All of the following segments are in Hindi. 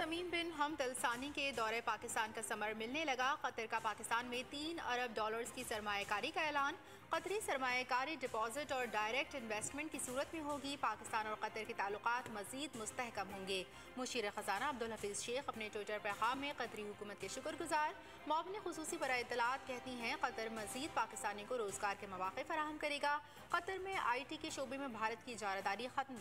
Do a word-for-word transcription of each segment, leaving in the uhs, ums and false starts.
तमीम बिन हमद अल सानी के दौरे पाकिस्तान का समर मिलने लगा। कतर का पाकिस्तान में तीन अरब डॉलर्स की सरमायाकारी का ऐलान। कतरी सरमायाकारी डिपॉजिट और डायरेक्ट इन्वेस्टमेंट की सूरत में होगी। पाकिस्तान और कतर के ताल्लुकात मजीद मुस्तहकम होंगे। मुशीर खजाना अब्दुल हफीज शेख अपने ट्विटर पैगाम में कतरी हुकूमत के शुक्रगुजार। मौबन खुसूसी बराए इत्तलात कहती हैं कतर मजीद पाकिस्तानी को रोजगार के मौके फराहम करेगा। कतर में आई टी के शोबे में भारत की इजारादारी खत्म।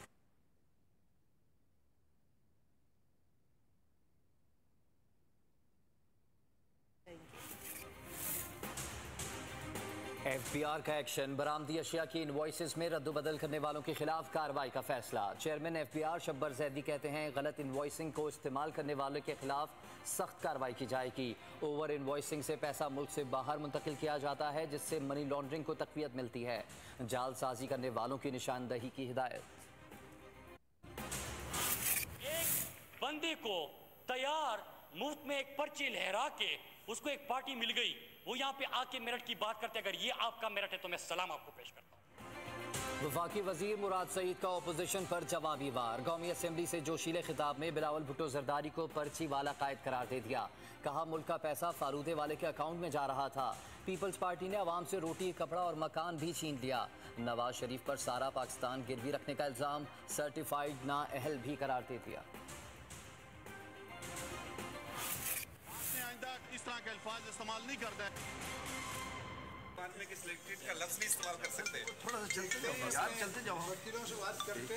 एफ बी आर का एक्शन। बरामदी अशिया की इनवॉइसेस में रद्दबदल करने वालों के खिलाफ कार्रवाई का फैसला। Chairman F B R Shabbar Zaidi कहते हैं गलत इनवॉइसिंग को इस्तेमाल करने वालों के खिलाफ सख्त कार्रवाई की जाएगी। ओवर इनवॉइसिंग से पैसा मुल्क से बाहर मुंतकिल किया जाता है, जिससे मनी लॉन्ड्रिंग को तकवीत मिलती है। जालसाजी करने वालों की निशानदही की हिदायत। एक बंदे को तैयार मुफ्त में एक पर्ची लहरा के उसको एक पार्टी मिल गई, वो यहाँ पे आके मेरिट की बात करते, अगर ये आपका मेरिट है तो मैं सलाम आपको पेश करता हूँ। वफाकी वजीर मुराद सईद का ओपोजिशन पर जवाबी वार। कौमी असम्बली से जोशीले खिताब में बिलावल भुट्टो जरदारी को पर्ची वाला कायद करार दे दिया। कहा मुल्क का पैसा फारूदे वाले के अकाउंट में जा रहा था। पीपल्स पार्टी ने अवाम से रोटी, कपड़ा और मकान भी छीन लिया। नवाज शरीफ पर सारा पाकिस्तान गिरवी रखने का इल्जाम, सर्टिफाइड नाअहल भी करार दे दिया। इस तरह के अल्फाज इस्तेमाल नहीं करता है। में कि सिलेक्टेड का लफ्ज भी इस्तेमाल कर सकते हैं। थोड़ा सा चलते जाओ यार, चलते जाओ। वकीलों से बात करते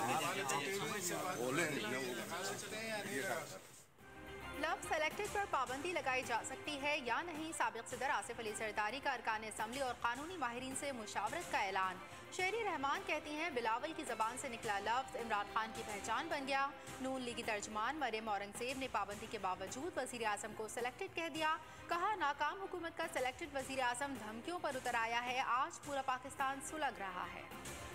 हैं। लफ्ज़ सेलेक्टेड पर पाबंदी लगाई जा सकती है या नहीं। साबिक सदर आसिफ अली जरदारी का अरकान असम्बली और कानूनी माहिरीन से मुशावरत का ऐलान। शेरी रहमान कहती हैं बिलावल की जबान से निकला लफ्ज़ इमरान खान की पहचान बन गया। नून लीगी तर्जमान मरियम औरंगजेब ने पाबंदी के बावजूद वज़ीर आज़म को सेलेक्टेड कह दिया। कहा नाकाम हुकूमत का सेलेक्टेड वज़ीर आज़म धमकियों पर उतर आया है। आज पूरा पाकिस्तान सुलग रहा है।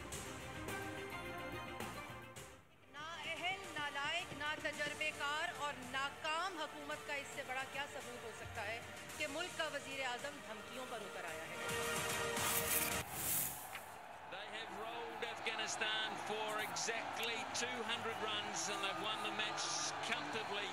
नालायक, ना तजर्बेकार और नाकाम हुकूमत का इससे बड़ा क्या सबूत हो सकता है कि मुल्क का वजीर आज़म धमकियों पर उतर आया है। They have rolled Afghanistan for exactly two hundred runs and they've won the match comfortably.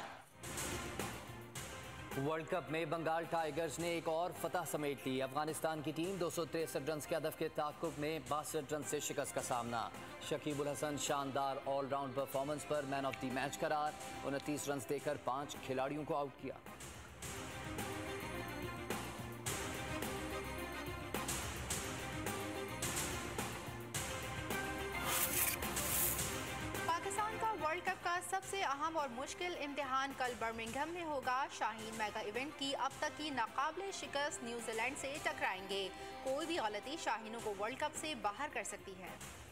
World cup में बंगाल टाइगर्स ने एक और फतह समेट ली। अफगानिस्तान की टीम दो सौ तिरसठ रन के हदफ के ताक़ुब में बासठ रन से शिकस्त का सामना। शकीब उल हसन शानदार ऑलराउंड परफॉर्मेंस पर मैन ऑफ द मैच करार। उनतीस रन देकर पांच खिलाड़ियों को आउट किया। पाकिस्तान का वर्ल्ड कप का सबसे अहम और मुश्किल इम्तिहान कल बर्मिंघम में होगा। शाहीन मेगा इवेंट की अब तक की नाकाबिले शिकस्त न्यूजीलैंड से टकराएंगे। कोई भी गलती शाहीनों को वर्ल्ड कप से बाहर कर सकती है।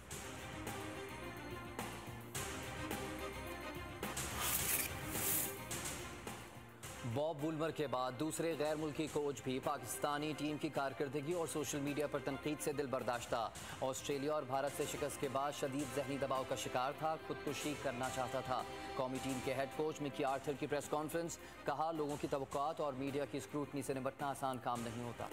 बॉब वुलमर के बाद दूसरे गैर मुल्की कोच भी पाकिस्तानी टीम की कारकर्दगी और सोशल मीडिया पर तनकीद से दिल बर्दाश्ता। ऑस्ट्रेलिया और भारत से शिकस्त के बाद शदीद जहनी दबाव का शिकार था, खुदकुशी करना चाहता था। कौमी टीम के हेड कोच मिकी आर्थर की प्रेस कॉन्फ्रेंस। कहा लोगों की तवक्कुआत और मीडिया की स्क्रूटनी से निपटना आसान काम नहीं होता।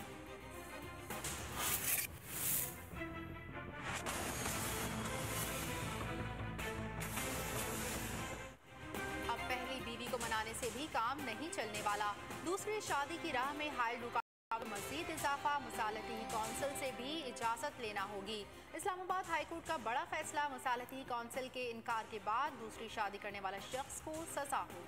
बीवी को मनाने से भी काम नहीं चलने वाला। दूसरी शादी की राह में हाइल रुकावट मजीद इजाफा। मुसालती कौंसिल से भी इजाजत लेना होगी। इस्लामाबाद हाईकोर्ट का बड़ा फैसला। मुसालती कौंसिल के इनकार के बाद दूसरी शादी करने वाला शख्स को सजा हो।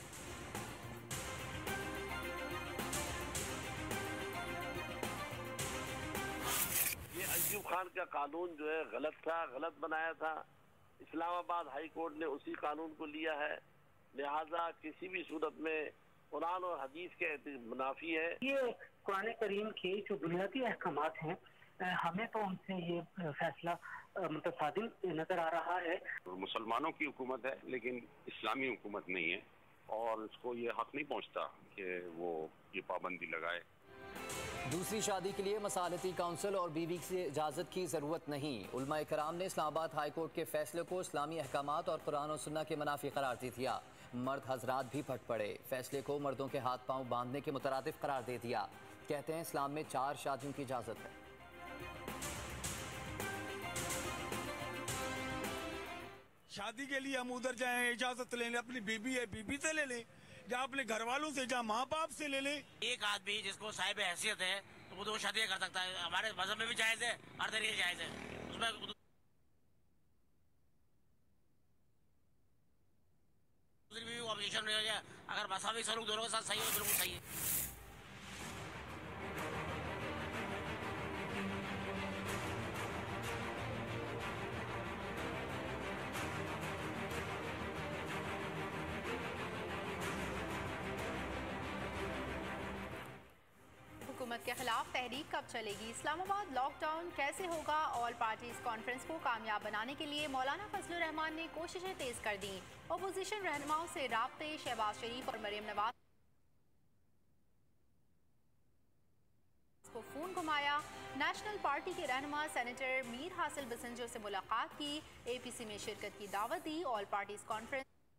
ये अयूब खान का कानून जो है गलत था, गलत बनाया था। इस्लामाबाद हाई कोर्ट ने उसी कानून को लिया है, लिहाजा किसी भी सूरत में कुरान और हदीस के मुनाफी है। ये कुरान करीम के जो बुनियादी अहकामात हैं, हमें तो उनसे ये फैसला मुतसादिम नजर आ रहा है। मुसलमानों की हुकूमत है लेकिन इस्लामी हुकूमत नहीं है और उसको ये हक नहीं पहुंचता कि वो ये पाबंदी लगाए। दूसरी शादी के लिए मसालती काउंसिल और बीवी से इजाज़त की ज़रूरत नहीं। उलमा कराम ने इस्लामाबाद हाई कोर्ट के फैसले को इस्लामी अहकामात और कुरान और सुन्नह के मुनाफी करार दे दिया। मर्द हजरात भी फट पड़े। फैसले को मर्दों के हाथ पांव बांधने के मुतरादिफ करार दे दिया। कहते हैं इस्लाम में चार शादियों की इजाज़त है। शादी के लिए हम उधर जाएं, इजाजत ले लें, अपनी बीबी है बीबी से ले लें, या अपने घर वालों से, या माँ बाप से ले लें। एक आदमी जिसको साहिब हैसियत है तो वो दो शादियां कर सकता है। हमारे मजहब में भी जायज है, हर तरीके से जायज है। उसमें भी ऑब्जेक्शन नहीं हो जाए। अगर मसावी सलूक दोनों के साथ सही हो तो बिल्कुल सही है। हुकूमत के खिलाफ तहरीक कब चलेगी? इस्लामाबाद लॉकडाउन कैसे होगा? ऑल पार्टीज कॉन्फ्रेंस को कामयाब बनाने के लिए मौलाना फजलुर रहमान ने कोशिशें तेज कर दी। अपोजिशन रहनुमाओं से राब्ते, शहबाज शरीफ और मरियम नवाज को फोन घुमाया। नेशनल पार्टी के रहनुमा सेनेटर मीर हासिल बसंजो से मुलाकात की। एपीसी में शिरकत की दावत दी। ऑल पार्टीज कॉन्फ्रेंस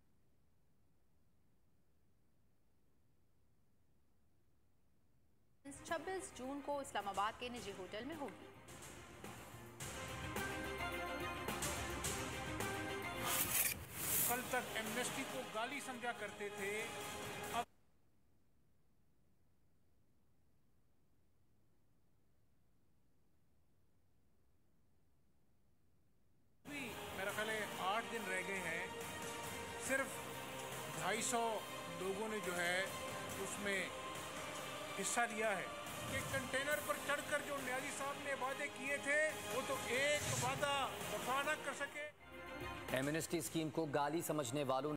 छब्बीस जून को इस्लामाबाद के निजी होटल में होगी। कल तक एमनेस्टी को गाली समझा करते थे, अब भी मेरा ख्याल है आठ दिन रह गए हैं। सिर्फ ढाई सौ लोगों ने जो है उसमें हिस्सा लिया है। कि कंटेनर पर चढ़कर जो न्याजी साहब ने वादे किए थे वो तो एक वादा वफा न कर सके। एमनेस्टी स्कीम को गाली समझने वालों